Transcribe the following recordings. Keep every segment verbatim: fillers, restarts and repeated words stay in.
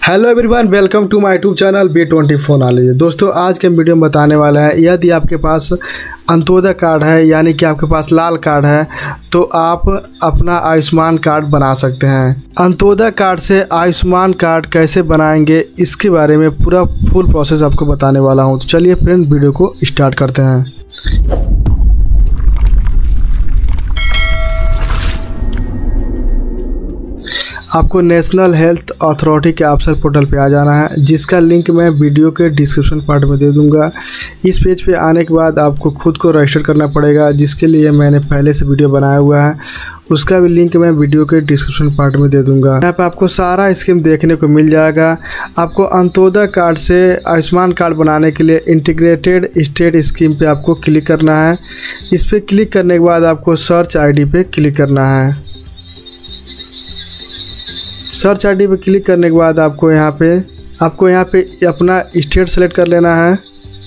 Hello everyone, welcome to my YouTube channel B twenty four knowledge. दोस्तों, आज के video में बताने वाला है, यदि आपके पास अंत्योदय कार्ड है यानी कि आपके पास लाल कार्ड है तो आप अपना आयुष्मान कार्ड बना सकते हैं। अंत्योदय कार्ड से आयुष्मान कार्ड कैसे बनाएंगे इसके बारे में पूरा फुल प्रोसेस आपको बताने वाला हूं। तो चलिए फ्रेंड, वीडियो को स्टार्ट करते हैं। आपको नेशनल हेल्थ अथॉरिटी के ऑफिशियल पोर्टल पे आ जाना है, जिसका लिंक मैं वीडियो के डिस्क्रिप्शन पार्ट में दे दूंगा। इस पेज पे आने के बाद आपको खुद को रजिस्टर करना पड़ेगा, जिसके लिए मैंने पहले से वीडियो बनाया हुआ है, उसका भी लिंक मैं वीडियो के डिस्क्रिप्शन पार्ट में दे दूंगा। यहाँ पे आपको सारा स्कीम देखने को मिल जाएगा। आपको अंत्योदय कार्ड से आयुष्मान कार्ड बनाने के लिए इंटीग्रेटेड स्टेट स्कीम पे आपको क्लिक करना है। इस पर क्लिक करने के बाद आपको सर्च आई डी पे क्लिक करना है। सर्च आई डी पे क्लिक करने के बाद आपको यहाँ पे आपको यहाँ पे अपना स्टेट सेलेक्ट कर लेना है।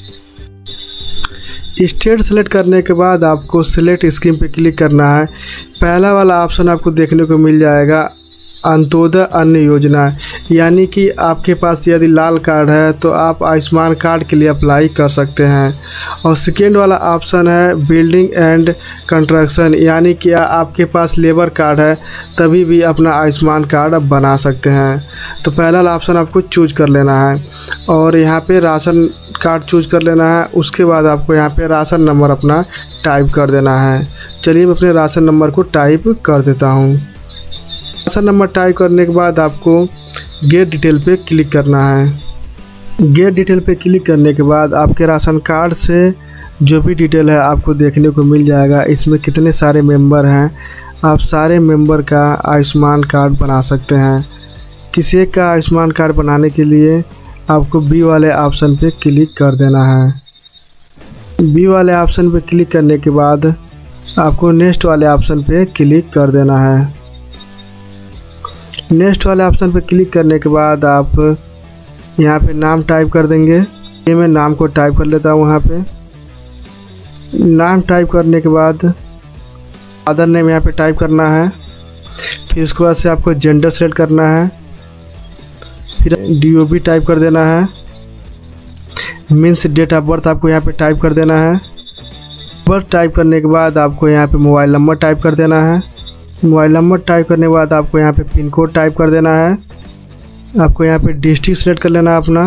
स्टेट सेलेक्ट करने के बाद आपको सेलेक्ट स्कीम पे क्लिक करना है। पहला वाला ऑप्शन आपको देखने को मिल जाएगा अंत्योदय अन्य योजना, यानी कि आपके पास यदि लाल कार्ड है तो आप आयुष्मान कार्ड के लिए अप्लाई कर सकते हैं। और सेकेंड वाला ऑप्शन है बिल्डिंग एंड कंस्ट्रक्शन, यानी कि आपके पास लेबर कार्ड है तभी भी अपना आयुष्मान कार्ड आप बना सकते हैं। तो पहला वाला ऑप्शन आपको चूज कर लेना है और यहाँ पे राशन कार्ड चूज कर लेना है। उसके बाद आपको यहाँ पे राशन नंबर अपना टाइप कर देना है। चलिए मैं अपने राशन नंबर को टाइप कर देता हूँ। राशन नंबर टाइप करने के बाद आपको गेट डिटेल पे क्लिक करना है। गेट डिटेल पे क्लिक करने के बाद आपके राशन कार्ड से जो भी डिटेल है आपको देखने को मिल जाएगा। इसमें कितने सारे मेंबर हैं, आप सारे मेंबर का आयुष्मान कार्ड बना सकते हैं। किसी एक का आयुष्मान कार्ड बनाने के लिए आपको बी वाले ऑप्शन पे क्लिक कर देना है। बी वाले ऑप्शन पे क्लिक करने के बाद आपको नेक्स्ट वाले ऑप्शन पे क्लिक कर देना है। नेक्स्ट वाले ऑप्शन पे क्लिक करने के बाद आप यहाँ पे नाम टाइप कर देंगे। ये मैं नाम को टाइप कर लेता हूँ। यहाँ पे नाम टाइप करने के बाद फादर नेम यहाँ पे टाइप करना है। फिर उसके बाद से आपको जेंडर सेलेक्ट करना है। फिर डी ओ बी टाइप कर देना है। मीन्स डेट ऑफ बर्थ आपको यहाँ पे टाइप कर देना है। बर्थ टाइप करने के बाद आपको यहाँ पे मोबाइल नंबर टाइप कर देना है। मोबाइल नंबर टाइप करने के बाद आपको यहाँ पे पिन कोड टाइप कर देना है। आपको यहाँ पे डिस्ट्रिक्ट सेलेक्ट कर लेना है अपना।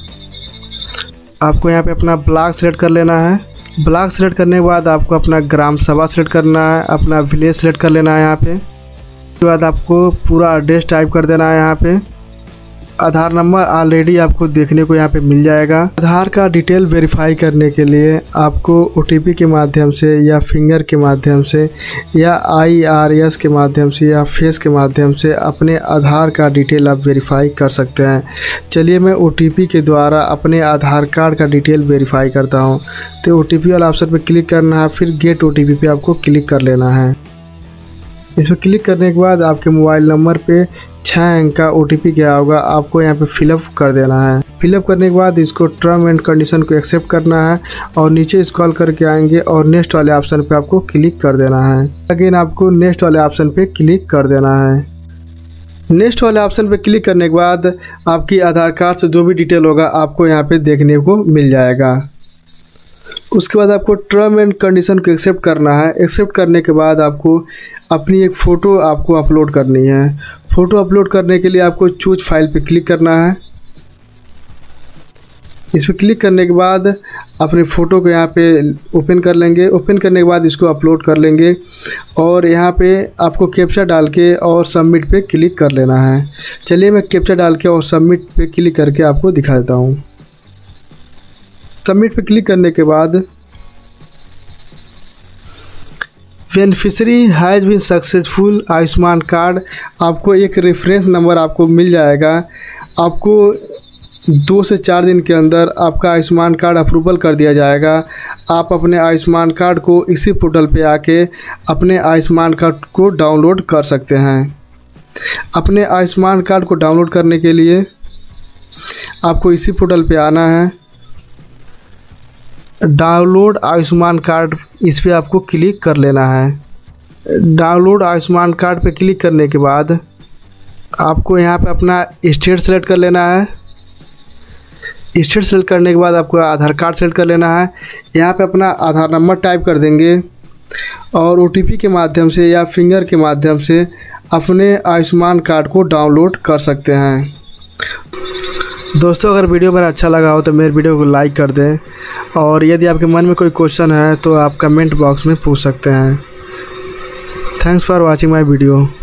आपको यहाँ पे अपना ब्लॉक सेलेक्ट कर लेना है। ब्लॉक सेलेक्ट करने के बाद आपको अपना ग्राम सभा सेलेक्ट करना है। अपना विलेज सेलेक्ट कर लेना है। यहाँ पे उसके बाद आपको पूरा एड्रेस टाइप कर देना है। यहाँ पे आधार नंबर ऑलरेडी आपको देखने को यहाँ पे मिल जाएगा। आधार का डिटेल वेरीफाई करने के लिए आपको ओ टी पी के माध्यम से या फिंगर के माध्यम से या आई आर एस के माध्यम से या फेस के माध्यम से अपने आधार का डिटेल आप वेरीफाई कर सकते हैं। चलिए मैं ओ टी पी के द्वारा अपने आधार कार्ड का डिटेल वेरीफाई करता हूँ। तो ओ टी पी वाला ऑप्शन पर क्लिक करना है, फिर गेट ओ टी पी पे आपको क्लिक कर लेना है। इस पर क्लिक करने के बाद आपके मोबाइल नंबर पे छः अंक का ओ टी पी गया होगा, आपको यहाँ पे फिलअप कर देना है। फिलअप करने के बाद इसको टर्म एंड कंडीशन को एक्सेप्ट करना है और नीचे स्क्रॉल करके आएंगे और नेक्स्ट वाले ऑप्शन पे आपको क्लिक कर देना है। अगेन आपको नेक्स्ट वाले ऑप्शन पे क्लिक कर देना है। नेक्स्ट वाले ऑप्शन पे क्लिक करने के बाद आपकी आधार कार्ड से जो भी डिटेल होगा आपको यहाँ पे देखने को मिल जाएगा। उसके बाद आपको टर्म एंड कंडीशन को एक्सेप्ट करना है। एक्सेप्ट करने के बाद आपको अपनी एक फ़ोटो आपको अपलोड करनी है। फ़ोटो अपलोड करने के लिए आपको चूज फाइल पे क्लिक करना है। इस पर क्लिक करने के बाद अपनी फ़ोटो को यहाँ पे ओपन कर लेंगे। ओपन करने के बाद इसको अपलोड कर लेंगे और यहाँ पे आपको कैप्चा डाल के और सबमिट पे क्लिक कर लेना है। चलिए मैं कैप्चा डाल के और सबमिट पे क्लिक करके आपको दिखा देता हूँ। सबमिट पे क्लिक करने के बाद beneficiary has been successful Ayushman card, आपको एक रेफरेंस नंबर आपको मिल जाएगा। आपको दो से चार दिन के अंदर आपका आयुष्मान कार्ड अप्रूवल कर दिया जाएगा। आप अपने आयुष्मान कार्ड को इसी पोर्टल पे आके अपने आयुष्मान कार्ड को डाउनलोड कर सकते हैं। अपने आयुष्मान कार्ड को डाउनलोड करने के लिए आपको इसी पोर्टल पे आना है। डाउनलोड आयुष्मान कार्ड, इस पर आपको क्लिक कर लेना है। डाउनलोड आयुष्मान कार्ड पे क्लिक करने के बाद आपको यहाँ पे अपना स्टेट सेलेक्ट कर लेना है। स्टेट सेलेक्ट करने के बाद आपको आधार कार्ड सेलेक्ट कर लेना है। यहाँ पे अपना आधार नंबर टाइप कर देंगे और ओ टी पी के माध्यम से या फिंगर के माध्यम से अपने आयुष्मान कार्ड को डाउनलोड कर सकते हैं। दोस्तों, अगर वीडियो मेरा अच्छा लगा हो तो मेरे वीडियो को लाइक कर दें और यदि आपके मन में कोई क्वेश्चन है तो आप कमेंट बॉक्स में पूछ सकते हैं। Thanks for watching my video.